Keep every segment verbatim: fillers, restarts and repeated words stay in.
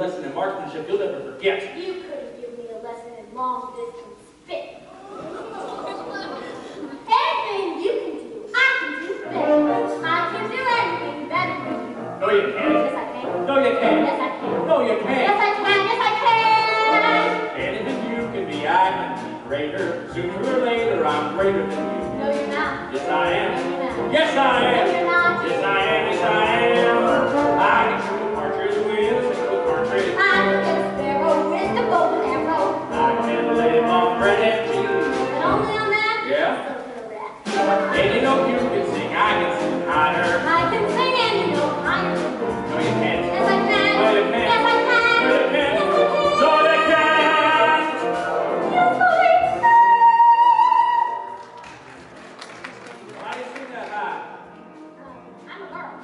lesson in marksmanship you'll never forget. You couldn't give me a lesson in long distance spit. Anything you can do, I can do better. I can do anything better than you. No, you can't. Yes, I can. No, you can't. Yes, I can. No, you can't. Yes, I can. Yes, I can. Anything you can be, I can be greater. Sooner or later, I'm greater than you. No, you're not. Yes, I am. No, you're not. Yes, I am. No, you're not. Yes, I am. Yes, I am. I can shoot a partridge with a single cartridge. I can get a sparrow with a bow and arrow. I can live on bread and cheese. But only on that? Yeah. So can And you know you can sing, I can sing higher. I can sing and you know higher. No, you can't. Yes, I can. No, you can't. Yes, I can. No, you can't. Yes, I can. No, you can't. Yes, I can. Why do you sing that high? I'm a girl.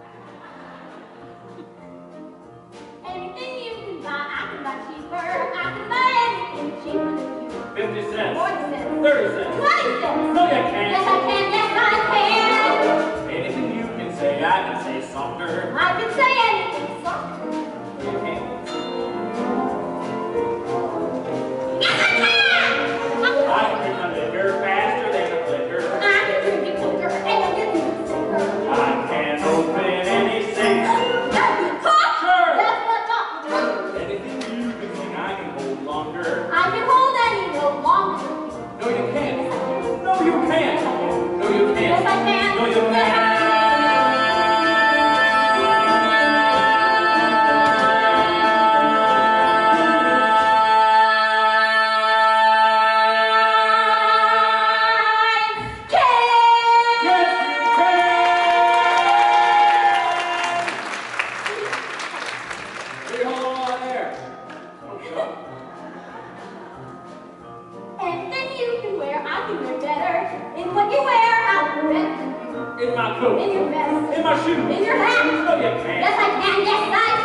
Anything you can buy, I can buy cheaper. I can buy anything cheaper than you. Fifty cents. Forty cents. Thirty cents. Twenty cents. No, you can't. Yes, I can. Yes, I can. Anything you can say, I can say softer. I can say anything softer. No, you can't. Yes, I can. I can drink my liquor faster than a flicker. I can drink it quicker and I get it sicker. I can open any safe. That's the talk. Sure. That's what talk. Anything you can sing, I can hold longer. I can hold any no longer. No, you can't. No, you can't. No, you can't. Yes, I can. No, you can't. Anything you can wear, I can wear better. In what you wear, I'll wear better than you. In my coat. In your vest. In my shoes. In your hat. No, you can't. Yes, I can. Yes, I